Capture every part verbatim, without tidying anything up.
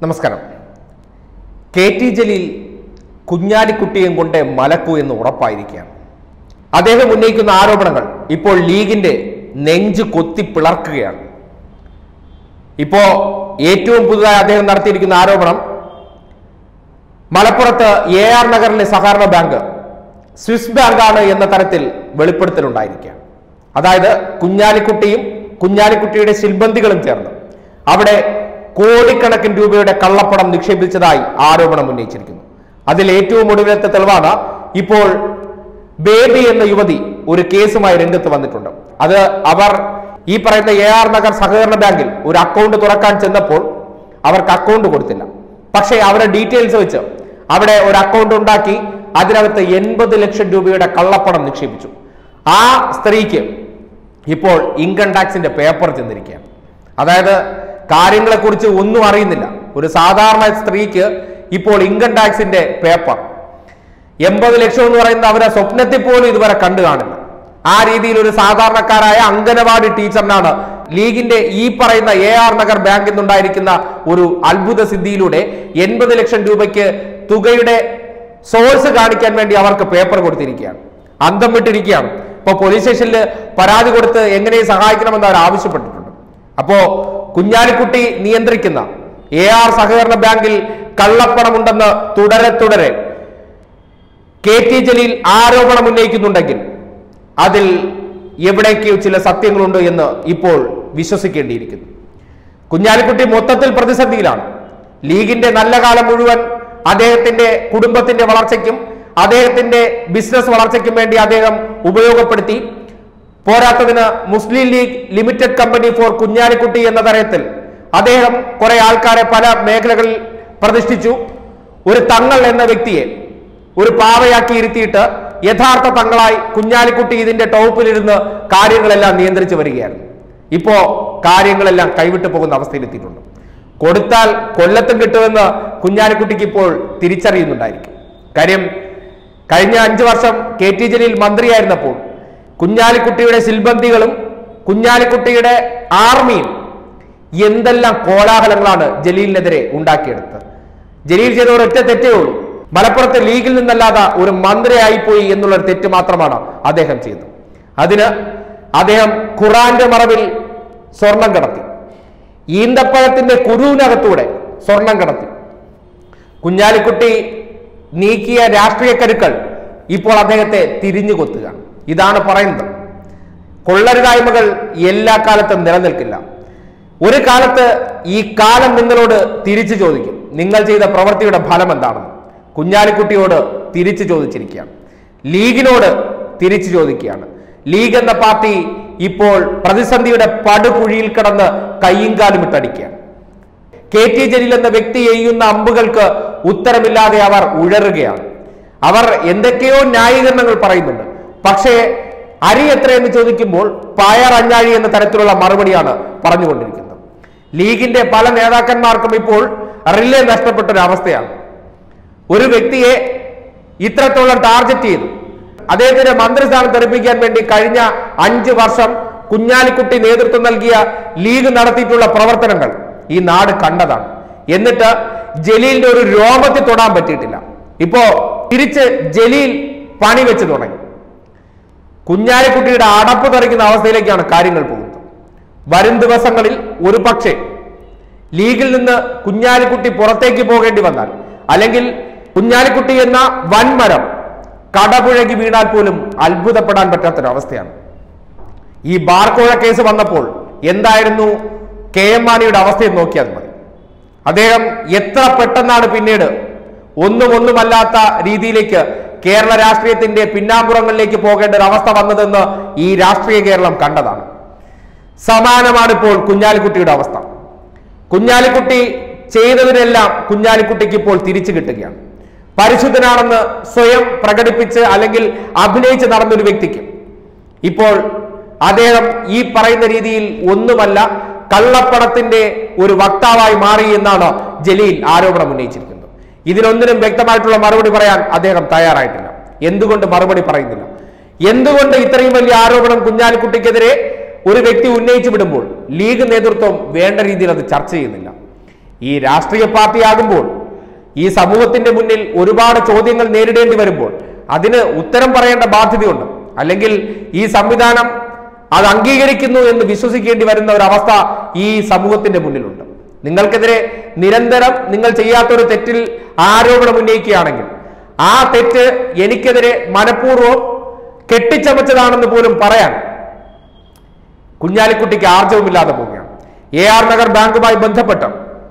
നമസ്കാരം. കെ ടി ജലീൽ കുഞ്ഞാലിക്കുട്ടിയും കൊണ്ട് മലക്കൂ എന്ന് ഉറപ്പായിരിക്കുകയാണ്. അദ്ദേഹം ഉന്നയിക്കുന്ന ആരോപണങ്ങൾ ഇപ്പോൾ ലീഗിന്റെ നെഞ്ച് കൊത്തി പിളർക്കുകയാണ്. ഇപ്പോ ഏറ്റവും പുതുതായി അദ്ദേഹം നടത്തിയിരിക്കുന്ന ആരോപണം മലപ്പുറത്ത് എ ആർ നഗറിലെ സഹകരണ ബാങ്ക് സ്വിസ് ബാങ്കാണ് എന്ന തരത്തിൽ വെളിപ്പെടുത്തലുണ്ടായിരിക്കുകയാണ്. അതായത് കുഞ്ഞാലിക്കുട്ടിയും കുഞ്ഞാലിക്കുട്ടിയുടെ സിൽബന്ധികളും ചേർന്ന് അവിടെ കോടിക്കണക്കിന് രൂപയുടെ കള്ളപ്പണം നിക്ഷേപിച്ചതായി ആരോപണം ഉന്നയിച്ചിരിക്കുന്നു. അതിൽ ഏറ്റവും ഒടുവിലത്തെ തെളിവാണ് ഇപ്പോൾ ബേബി എന്ന യുവതി ഒരു കേസുമായി രംഗത്ത് വന്നിട്ടുണ്ട്. അത് അവർ ഈ പറയുന്ന എ ആർ നഗർ സഹകരണ ബാങ്കിൽ ഒരു അക്കൗണ്ട് തുറക്കാൻ ചെന്നപ്പോൾ അവർക്ക് അക്കൗണ്ട് കൊടുത്തില്ല. പക്ഷേ അവരുടെ ഡീറ്റെയിൽസ് വെച്ച് അവിടെ ഒരു അക്കൗണ്ട് ഉണ്ടാക്കി അതിനകത്ത് എൺപത് ലക്ഷം രൂപയുടെ കള്ളപ്പണം നിക്ഷേപിച്ചു. ആ സ്ത്രീക്ക് ഇപ്പോൾ ഇൻകം ടാക്സിന്റെ പേപ്പർ ചെന്നിരിക്കുകയാണ്. അതായത് കാര്യങ്ങളെക്കുറിച്ച് ഒന്നും അറിയുന്നില്ല ഒരു സാധാരണ സ്ത്രീക്ക് ഇപ്പോൾ ഇൻകം ടാക്സിന്റെ പേപ്പർ. എൺപത് ലക്ഷം എന്ന് പറയുന്നത് അവരെ സ്വപ്നത്തിൽ പോലും ഇതുവരെ കണ്ടു കാണില്ല. ആ രീതിയിൽ ഒരു സാധാരണക്കാരായ അംഗനവാടി ടീച്ചറിനാണ് ലീഗിന്റെ ഈ പറയുന്ന എ ആർ നഗർ ബാങ്കിൽ നിന്നുണ്ടായിരിക്കുന്ന ഒരു അത്ഭുത സിദ്ധിയിലൂടെ എൺപത് ലക്ഷം രൂപയ്ക്ക് തുകയുടെ സോഴ്സ് കാണിക്കാൻ വേണ്ടി അവർക്ക് പേപ്പർ കൊടുത്തിരിക്കുകയാണ്. അന്തം വിട്ടിരിക്കുകയാണ്. ഇപ്പൊ പോലീസ് സ്റ്റേഷനിൽ പരാതി കൊടുത്ത് എങ്ങനെയും സഹായിക്കണമെന്ന് അവർ ആവശ്യപ്പെട്ടിട്ടുണ്ട്. അപ്പോ കുഞ്ഞാലിക്കുട്ടി നിയന്ത്രിക്കുന്ന എ ആർ സഹകരണ ബാങ്കിൽ കള്ളപ്പണമുണ്ടെന്ന് തുടരെ തുടരെ കെ ടി ജലീൽ ആരോപണം ഉന്നയിക്കുന്നുണ്ടെങ്കിൽ അതിൽ എവിടേക്കോ ചില സത്യങ്ങളുണ്ട് എന്ന് ഇപ്പോൾ വിശ്വസിക്കേണ്ടിയിരിക്കുന്നു. കുഞ്ഞാലിക്കുട്ടി മൊത്തത്തിൽ പ്രതിസന്ധിയിലാണ്. ലീഗിന്റെ നല്ല കാലം മുഴുവൻ അദ്ദേഹത്തിന്റെ കുടുംബത്തിന്റെ വളർച്ചയ്ക്കും അദ്ദേഹത്തിന്റെ ബിസിനസ് വളർച്ചയ്ക്കും വേണ്ടി അദ്ദേഹം ഉപയോഗപ്പെടുത്തി. പോരാത്തതിന് Muslim League limited company for Kunhalikutty എന്ന തരത്തിൽ അദ്ദേഹം കുറെ ആൾക്കാരെ പല മേഖലകളിൽ പ്രതിഷ്ഠിച്ചു. ഒരു തങ്ങൾ എന്ന വ്യക്തിയെ ഒരു പാവയാക്കി ഇരുത്തിയിട്ട് യഥാർത്ഥ തങ്ങളായി കുഞ്ഞാലിക്കുട്ടി ഇതിന്റെ ടോപ്പിലിരുന്ന് കാര്യങ്ങളെല്ലാം നിയന്ത്രിച്ചു വരികയായിരുന്നു. ഇപ്പോ കാര്യങ്ങളെല്ലാം കൈവിട്ടു പോകുന്ന അവസ്ഥയിലെത്തിയിട്ടുണ്ട്. കൊടുത്താൽ കൊല്ലത്തും കിട്ടുമെന്ന് കുഞ്ഞാലിക്കുട്ടിക്ക് ഇപ്പോൾ തിരിച്ചറിയുന്നുണ്ടായിരിക്കും. കാര്യം കഴിഞ്ഞ അഞ്ചു വർഷം കെ ടി ജലീൽ മന്ത്രിയായിരുന്നപ്പോൾ കുഞ്ഞാലിക്കുട്ടിയുടെ സിൽബന്ധികളും കുഞ്ഞാലിക്കുട്ടിയുടെ ആർമിയും എന്തെല്ലാം കോലാഹലങ്ങളാണ് ജലീലിനെതിരെ ഉണ്ടാക്കിയെടുത്തത്. ജലീൽ ചെയ്ത ഒരൊറ്റ തെറ്റേ ഉള്ളൂ. മലപ്പുറത്തെ ലീഗിൽ നിന്നല്ലാതെ ഒരു മന്ത്രിയായിപ്പോയി എന്നുള്ളൊരു തെറ്റ് മാത്രമാണ് അദ്ദേഹം ചെയ്തത്. അതിന് അദ്ദേഹം ഖുറാന്റെ മറവിൽ സ്വർണം കടത്തി. ഈന്തപ്പഴത്തിന്റെ കുരുവിനകത്തൂടെ സ്വർണം കടത്തി. കുഞ്ഞാലിക്കുട്ടി നീക്കിയ രാഷ്ട്രീയ കരുക്കൾ ഇപ്പോൾ അദ്ദേഹത്തെ തിരിഞ്ഞു കൊത്തുകയാണ്. ഇതാണ് പറയുന്നത്. കൊള്ളരുതായ്മകൾ എല്ലാ കാലത്തും നിലനിൽക്കില്ല. ഒരു കാലത്ത് ഈ കാലം നിങ്ങളോട് തിരിച്ചു ചോദിക്കും നിങ്ങൾ ചെയ്ത പ്രവൃത്തിയുടെ ഫലം എന്താണെന്ന്. കുഞ്ഞാലിക്കുട്ടിയോട് തിരിച്ചു ചോദിച്ചിരിക്കുകയാണ്. ലീഗിനോട് തിരിച്ചു ചോദിക്കുകയാണ്. ലീഗ് എന്ന പാർട്ടി ഇപ്പോൾ പ്രതിസന്ധിയുടെ പടുകുഴിയിൽ കിടന്ന് കയ്യും കാലും ഇട്ടടിക്കുകയാണ്. കെ ടി ജലീൽ എന്ന വ്യക്തി എയ്യുന്ന അമ്പുകൾക്ക് ഉത്തരമില്ലാതെ അവർ ഉഴറുകയാണ്. അവർ എന്തൊക്കെയോ ന്യായീകരണങ്ങൾ പറയുന്നുണ്ട്. പക്ഷേ അരി എത്രയെന്ന് ചോദിക്കുമ്പോൾ പയർ അഞ്ഞാഴി എന്ന തരത്തിലുള്ള മറുപടിയാണ് പറഞ്ഞുകൊണ്ടിരിക്കുന്നത്. ലീഗിന്റെ പല നേതാക്കന്മാർക്കും ഇപ്പോൾ റിലേ നഷ്ടപ്പെട്ട ഒരു അവസ്ഥയാണ്. ഒരു വ്യക്തിയെ ഇത്രത്തോളം ടാർഗറ്റ് ചെയ്തു അദ്ദേഹത്തിന്റെ മന്ത്രിസ്ഥാനം തെറിപ്പിക്കാൻ വേണ്ടി കഴിഞ്ഞ അഞ്ചു വർഷം കുഞ്ഞാലിക്കുട്ടി നേതൃത്വം നൽകിയ ലീഗ് നടത്തിയിട്ടുള്ള പ്രവർത്തനങ്ങൾ ഈ നാട് കണ്ടതാണ്. എന്നിട്ട് ജലീലിന്റെ ഒരു രോമത്തിൽ തൊടാൻ പറ്റിയിട്ടില്ല. ഇപ്പോ തിരിച്ച് ജലീൽ പണി വെച്ച് തുടങ്ങി. കുഞ്ഞാലിക്കുട്ടിയുടെ അടപ്പ് തെറിക്കുന്ന അവസ്ഥയിലേക്കാണ് കാര്യങ്ങൾ പോകുന്നത്. വരും ദിവസങ്ങളിൽ ഒരു പക്ഷേ ലീഗിൽ നിന്ന് കുഞ്ഞാലിക്കുട്ടി പുറത്തേക്ക് പോകേണ്ടി വന്നാൽ, അല്ലെങ്കിൽ കുഞ്ഞാലിക്കുട്ടി എന്ന വൻമരം കടപുഴകി വീണാൽ പോലും അത്ഭുതപ്പെടാൻ പറ്റാത്തൊരവസ്ഥയാണ്. ഈ ബാർക്കോഴ കേസ് വന്നപ്പോൾ എന്തായിരുന്നു കെ എം മാണിയുടെ അവസ്ഥയെ നോക്കിയാൽ മതി. അദ്ദേഹം എത്ര പെട്ടെന്നാണ് പിന്നീട് ഒന്നും ഒന്നുമല്ലാത്ത രീതിയിലേക്ക് കേരള രാഷ്ട്രീയത്തിന്റെ പിന്നാമ്പുറങ്ങളിലേക്ക് പോകേണ്ട ഒരു അവസ്ഥ വന്നതെന്ന് ഈ രാഷ്ട്രീയ കേരളം കണ്ടതാണ്. സമാനമാണ് ഇപ്പോൾ കുഞ്ഞാലിക്കുട്ടിയുടെ അവസ്ഥ. കുഞ്ഞാലിക്കുട്ടി ചെയ്തതിനെല്ലാം കുഞ്ഞാലിക്കുട്ടിക്ക് ഇപ്പോൾ തിരിച്ചു കിട്ടുകയാണ്. പരിശുദ്ധനാണെന്ന് സ്വയം പ്രകടിപ്പിച്ച് അല്ലെങ്കിൽ അഭിനയിച്ച് നടന്നൊരു വ്യക്തിക്ക് ഇപ്പോൾ അദ്ദേഹം ഈ പറയുന്ന രീതിയിൽ ഒന്നുമല്ല കള്ളപ്പണത്തിന്റെ ഒരു വക്താവായി മാറി എന്നാണ് ജലീൽ ആരോപണം ഉന്നയിച്ചിരിക്കുന്നത്. ഇതിനൊന്നിനും വ്യക്തമായിട്ടുള്ള മറുപടി പറയാൻ അദ്ദേഹം തയ്യാറായിട്ടില്ല. എന്തുകൊണ്ട് മറുപടി പറയുന്നില്ല? എന്തുകൊണ്ട് ഇത്രയും വലിയ ആരോപണം കുഞ്ഞാലിക്കുട്ടിക്കെതിരെ ഒരു വ്യക്തി ഉന്നയിച്ചു വിടുമ്പോൾ ലീഗ് നേതൃത്വം വേണ്ട രീതിയിൽ അത് ചർച്ച ചെയ്യുന്നില്ല? ഈ രാഷ്ട്രീയ പാർട്ടിയാകുമ്പോൾ ഈ സമൂഹത്തിന്റെ മുന്നിൽ ഒരുപാട് ചോദ്യങ്ങൾ നേരിടേണ്ടി വരുമ്പോൾ അതിന് ഉത്തരം പറയേണ്ട ബാധ്യതയുണ്ട്. അല്ലെങ്കിൽ ഈ സംവിധാനം അത് അംഗീകരിക്കുന്നു എന്ന് വിശ്വസിക്കേണ്ടി വരുന്ന ഒരു അവസ്ഥ ഈ സമൂഹത്തിന്റെ മുന്നിലുണ്ട്. നിങ്ങൾക്കെതിരെ നിരന്തരം നിങ്ങൾ ചെയ്യാത്തൊരു തെറ്റിൽ ആരോപണം ഉന്നയിക്കുകയാണെങ്കിൽ ആ തെറ്റ് എനിക്കെതിരെ മനഃപൂർവ്വം കെട്ടിച്ചമച്ചതാണെന്ന് പോലും പറയാൻ കുഞ്ഞാലിക്കുട്ടിക്ക് ആർജവുമില്ലാതെ പോവുകയാണ്. എ ആർ നഗർ ബാങ്കുമായി ബന്ധപ്പെട്ട്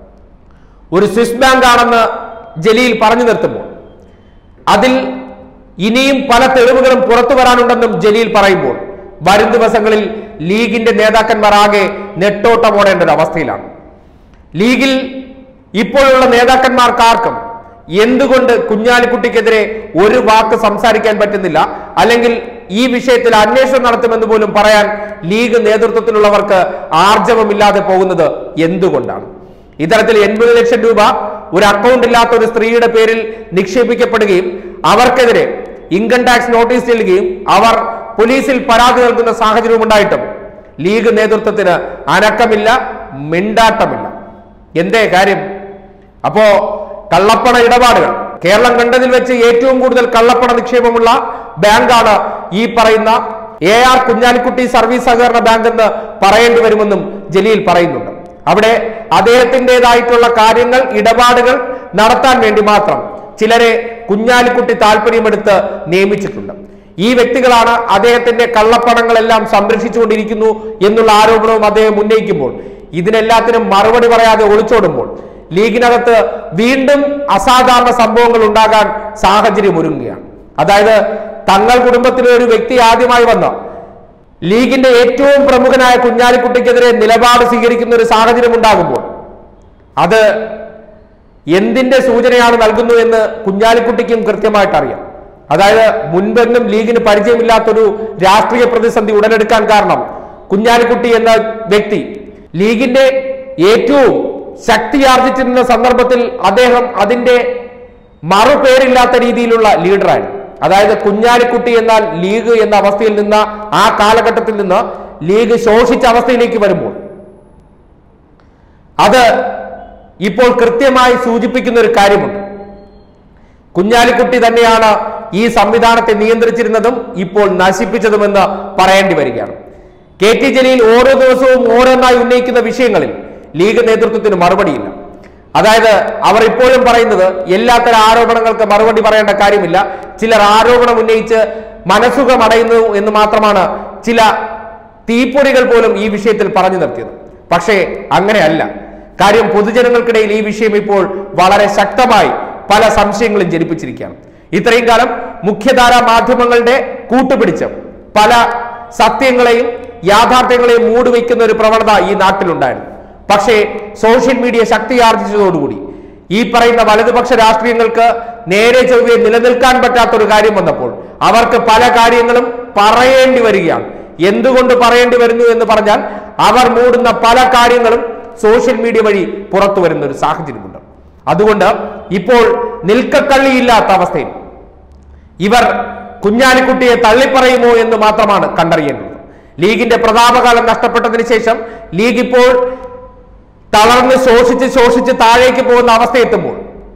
ഒരു സ്വിസ് ബാങ്ക് ആണെന്ന് ജലീൽ പറഞ്ഞു നിർത്തുമ്പോൾ അതിൽ ഇനിയും പല തെളിവുകളും പുറത്തു വരാനുണ്ടെന്നും ജലീൽ പറയുമ്പോൾ വരും ദിവസങ്ങളിൽ ലീഗിന്റെ നേതാക്കന്മാർ ആകെ നെട്ടോട്ടമോടേണ്ട ഒരു അവസ്ഥയിലാണ്. ലീഗിൽ ഇപ്പോഴുള്ള നേതാക്കന്മാർക്കാർക്കും എന്തുകൊണ്ട് കുഞ്ഞാലിക്കുട്ടിക്കെതിരെ ഒരു വാക്ക് സംസാരിക്കാൻ പറ്റുന്നില്ല, അല്ലെങ്കിൽ ഈ വിഷയത്തിൽ അന്വേഷണം നടത്തുമെന്ന് പോലും പറയാൻ ലീഗ് നേതൃത്വത്തിലുള്ളവർക്ക് ആർജവമില്ലാതെ പോകുന്നത് എന്തുകൊണ്ടാണ്? ഇത്തരത്തിൽ എൺപത് ലക്ഷം രൂപ ഒരു അക്കൗണ്ട് ഇല്ലാത്ത ഒരു സ്ത്രീയുടെ പേരിൽ നിക്ഷേപിക്കപ്പെടുകയും അവർക്കെതിരെ ഇൻകം ടാക്സ് നോട്ടീസ് ചെല്ലുകയും അവർ പോലീസിൽ പരാതി നൽകുന്ന സാഹചര്യം ഉണ്ടായിട്ടും ലീഗ് നേതൃത്വത്തിന് അനക്കമില്ല, മിണ്ടാട്ടമില്ല. എന്തേ കാര്യം? അപ്പോ കള്ളപ്പണ ഇടപാടുകൾ കേരളം കണ്ടതിൽ വെച്ച് ഏറ്റവും കൂടുതൽ കള്ളപ്പണ നിക്ഷേപമുള്ള ബാങ്കാണ് ഈ പറയുന്ന എ ആർ കുഞ്ഞാലിക്കുട്ടി സർവീസ് സഹകരണ ബാങ്ക് എന്ന് പറയേണ്ടി വരുമെന്നും ജലീൽ പറയുന്നുണ്ട്. അവിടെ അദ്ദേഹത്തിൻ്റെതായിട്ടുള്ള കാര്യങ്ങൾ, ഇടപാടുകൾ നടത്താൻ വേണ്ടി മാത്രം ചിലരെ കുഞ്ഞാലിക്കുട്ടി താല്പര്യമെടുത്ത് നിയമിച്ചിട്ടുണ്ട്. ഈ വ്യക്തികളാണ് അദ്ദേഹത്തിന്റെ കള്ളപ്പണങ്ങളെല്ലാം സംരക്ഷിച്ചുകൊണ്ടിരിക്കുന്നു എന്നുള്ള ആരോപണവും അദ്ദേഹം ഉന്നയിക്കുമ്പോൾ ഇതിനെല്ലാത്തിനും മറുപടി പറയാതെ ഒളിച്ചോടുമ്പോൾ ലീഗിനകത്ത് വീണ്ടും അസാധാരണ സംഭവങ്ങൾ ഉണ്ടാകാൻ സാഹചര്യം ഒരുങ്ങുകയാണ്. അതായത് തങ്ങൾ കുടുംബത്തിലെ ഒരു വ്യക്തി ആദ്യമായി വന്ന ലീഗിന്റെ ഏറ്റവും പ്രമുഖനായ കുഞ്ഞാലിക്കുട്ടിക്കെതിരെ നിലപാട് സ്വീകരിക്കുന്ന ഒരു സാഹചര്യം ഉണ്ടാകുമ്പോൾ അത് എന്തിന്റെ സൂചനയാണ് നൽകുന്നു എന്ന് കുഞ്ഞാലിക്കുട്ടിക്കും കൃത്യമായിട്ട് അറിയാം. അതായത് മുൻപെന്നും ലീഗിന് പരിചയമില്ലാത്തൊരു രാഷ്ട്രീയ പ്രതിസന്ധി ഉടലെടുക്കാൻ കാരണം കുഞ്ഞാലിക്കുട്ടി എന്ന വ്യക്തി ലീഗിന്റെ ഏറ്റവും ശക്തിയാർജിച്ചിരുന്ന സന്ദർഭത്തിൽ അദ്ദേഹം അതിന്റെ മറുപേരില്ലാത്ത രീതിയിലുള്ള ലീഡറായിരുന്നു. അതായത് കുഞ്ഞാലിക്കുട്ടി എന്നാൽ ലീഗ് എന്ന അവസ്ഥയിൽ നിന്ന്, ആ കാലഘട്ടത്തിൽ നിന്ന് ലീഗ് ശോഷിച്ച അവസ്ഥയിലേക്ക് വരുമ്പോൾ അത് ഇപ്പോൾ കൃത്യമായി സൂചിപ്പിക്കുന്ന ഒരു കാര്യമുണ്ട്. കുഞ്ഞാലിക്കുട്ടി തന്നെയാണ് ഈ സംവിധാനത്തെ നിയന്ത്രിച്ചിരുന്നതും ഇപ്പോൾ നശിപ്പിച്ചതുമെന്ന് പറയേണ്ടി വരികയാണ്. കെ ടി ജലീൽ ഓരോ ദിവസവും ഓരോന്നായി ഉന്നയിക്കുന്ന വിഷയങ്ങളിൽ ലീഗ് നേതൃത്വത്തിന് മറുപടിയില്ല. അതായത് അവർ ഇപ്പോഴും പറയുന്നത് എല്ലാത്തരം ആരോപണങ്ങൾക്ക് മറുപടി പറയേണ്ട കാര്യമില്ല, ചിലർ ആരോപണം ഉന്നയിച്ച് മനസുഖമടയുന്നു എന്ന് മാത്രമാണ് ചില തീപ്പൊരികൾ പോലും ഈ വിഷയത്തിൽ പറഞ്ഞു നിർത്തിയത്. പക്ഷേ അങ്ങനെയല്ല കാര്യം. പൊതുജനങ്ങൾക്കിടയിൽ ഈ വിഷയം ഇപ്പോൾ വളരെ ശക്തമായി പല സംശയങ്ങളും ജനിപ്പിച്ചിരിക്കുകയാണ്. ഇത്രയും കാലം മുഖ്യധാരാ മാധ്യമങ്ങളുടെ കൂട്ടുപിടിച്ച് പല സത്യങ്ങളെയും യാഥാർത്ഥ്യങ്ങളെയും മൂടിവെക്കുന്ന ഒരു പ്രവണത ഈ നാട്ടിലുണ്ടായിരുന്നു. പക്ഷേ സോഷ്യൽ മീഡിയ ശക്തിയാർജിച്ചതോടുകൂടി ഈ പറയുന്ന വലതുപക്ഷ രാഷ്ട്രീയങ്ങൾക്ക് നേരെ ചൊവ്വേ നിലനിൽക്കാൻ പറ്റാത്തൊരു കാര്യം വന്നപ്പോൾ അവർക്ക് പല കാര്യങ്ങളും പറയേണ്ടി വരികയാണ്. എന്തുകൊണ്ട് പറയേണ്ടി വരുന്നു എന്ന് പറഞ്ഞാൽ അവർ മൂടുന്ന പല കാര്യങ്ങളും സോഷ്യൽ മീഡിയ വഴി പുറത്തു വരുന്ന ഒരു സാഹചര്യമുണ്ട്. അതുകൊണ്ട് ഇപ്പോൾ നിൽക്കക്കള്ളിയില്ലാത്ത അവസ്ഥയിൽ ഇവർ കുഞ്ഞാലിക്കുട്ടിയെ തള്ളിപ്പറയുമോ എന്ന് മാത്രമാണ് കണ്ടറിയേണ്ടത്. ലീഗിന്റെ പ്രതാപകാലം നഷ്ടപ്പെട്ടതിന് ശേഷം ലീഗ് ഇപ്പോൾ തളർന്ന് ശോഷിച്ച് ശോഷിച്ച് താഴേക്ക് പോകുന്ന അവസ്ഥയെത്തുമ്പോൾ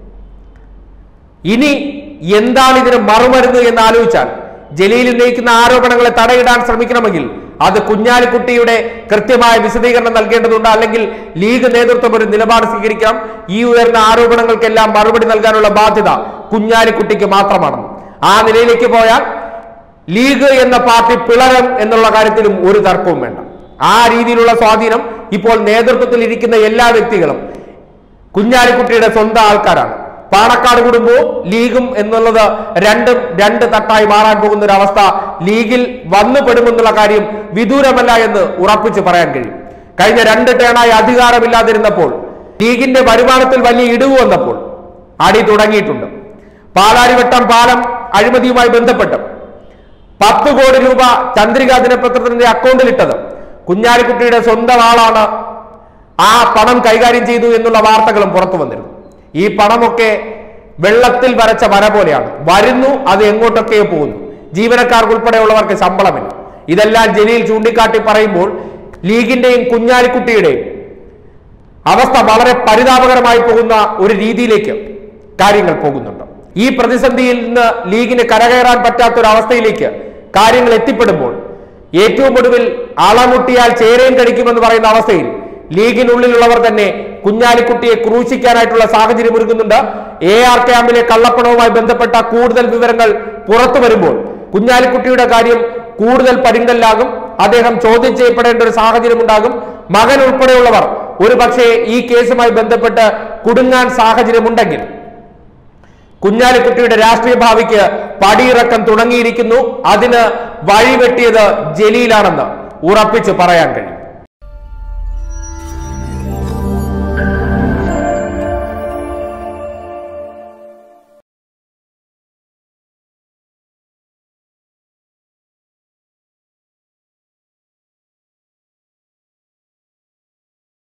ഇനി എന്താണ് ഇതിന് മറുമരുന്ന് എന്ന് ആലോചിച്ചാൽ ജലീൽ ഉന്നയിക്കുന്ന ആരോപണങ്ങളെ തടയിടാൻ ശ്രമിക്കണമെങ്കിൽ അത് കുഞ്ഞാലിക്കുട്ടിയുടെ കൃത്യമായ വിശദീകരണം നൽകേണ്ടതുണ്ട്. അല്ലെങ്കിൽ ലീഗ് നേതൃത്വം ഒരു നിലപാട് സ്വീകരിക്കണം. ഈ ഉയർന്ന ആരോപണങ്ങൾക്കെല്ലാം മറുപടി നൽകാനുള്ള ബാധ്യത കുഞ്ഞാലിക്കുട്ടിക്ക് മാത്രമാണ്. ആ നിലയിലേക്ക് പോയാൽ ലീഗ് എന്ന പാർട്ടി പിളരും എന്നുള്ള കാര്യത്തിലും ഒരു തർക്കവും വേണ്ട. ആ രീതിയിലുള്ള സ്വാധീനം ഇപ്പോൾ നേതൃത്വത്തിൽ ഇരിക്കുന്ന എല്ലാ വ്യക്തികളും കുഞ്ഞാലിക്കുട്ടിയുടെ സ്വന്തം ആൾക്കാരാണ്. പാണക്കാട് കുടുംബവും ലീഗും എന്നുള്ളത് രണ്ടും രണ്ട് തട്ടായി മാറാൻ പോകുന്ന ഒരു അവസ്ഥ ലീഗിൽ വന്നുപെടുമെന്നുള്ള കാര്യം വിദൂരമല്ല എന്ന് ഉറപ്പിച്ച് പറയാൻ കഴിയും. കഴിഞ്ഞ രണ്ട് ടേണായി അധികാരമില്ലാതിരുന്നപ്പോൾ ലീഗിന്റെ വരുമാനത്തിൽ വലിയ ഇടിവ് വന്നപ്പോൾ അടി തുടങ്ങിയിട്ടുണ്ട്. പാലാരിവട്ടം പാലം അഴിമതിയുമായി ബന്ധപ്പെട്ട് പത്ത് കോടി രൂപ ചന്ദ്രിക ദിനപത്രത്തിന്റെ അക്കൗണ്ടിലിട്ടത് കുഞ്ഞാലിക്കുട്ടിയുടെ സ്വന്തം ആളാണ്. ആ പണം കൈകാര്യം ചെയ്തു എന്നുള്ള വാർത്തകളും പുറത്തു വന്നിരുന്നു. ഈ പണമൊക്കെ വെള്ളത്തിൽ വരച്ച വര പോലെയാണ്. വരുന്നു, അത് എങ്ങോട്ടൊക്കെയോ പോകുന്നു. ജീവനക്കാർക്ക് ഉൾപ്പെടെയുള്ളവർക്ക് ശമ്പളമില്ല. ഇതെല്ലാം ജലീൽ ചൂണ്ടിക്കാട്ടി പറയുമ്പോൾ ലീഗിന്റെയും കുഞ്ഞാലിക്കുട്ടിയുടെയും അവസ്ഥ വളരെ പരിതാപകരമായി പോകുന്ന ഒരു രീതിയിലേക്ക് കാര്യങ്ങൾ പോകുന്നുണ്ട്. ഈ പ്രതിസന്ധിയിൽ നിന്ന് ലീഗിന് കരകയറാൻ പറ്റാത്ത ഒരു അവസ്ഥയിലേക്ക് കാര്യങ്ങൾ എത്തിപ്പെടുമ്പോൾ ഏറ്റവും ഒടുവിൽ ആളമുട്ടിയാൽ ചേരയും കടിക്കുമെന്ന് പറയുന്ന അവസ്ഥയിൽ ലീഗിനുള്ളിലുള്ളവർ തന്നെ കുഞ്ഞാലിക്കുട്ടിയെ ക്രൂശിക്കാനായിട്ടുള്ള സാഹചര്യം ഒരുങ്ങുന്നുണ്ട്. എ ആർ ക്യാമ്പിലെ കള്ളപ്പണവുമായി ബന്ധപ്പെട്ട കൂടുതൽ വിവരങ്ങൾ പുറത്തു വരുമ്പോൾ കുഞ്ഞാലിക്കുട്ടിയുടെ കാര്യം കൂടുതൽ പരിങ്കല്ലാകും. അദ്ദേഹം ചോദ്യം ചെയ്യപ്പെടേണ്ട ഒരു സാഹചര്യം ഉണ്ടാകും. മകൻ ഉൾപ്പെടെയുള്ളവർ ഒരു പക്ഷേ ഈ കേസുമായി ബന്ധപ്പെട്ട് കുടുങ്ങാൻ സാഹചര്യമുണ്ടെങ്കിൽ കുഞ്ഞാലിക്കുട്ടിയുടെ രാഷ്ട്രീയ ഭാവിക്ക് പടിയിറക്കം തുടങ്ങിയിരിക്കുന്നു. അതിന് വഴിവെട്ടിയത് ജലീലാണെന്ന് ഉറപ്പിച്ച് പറയാൻ കഴിയും.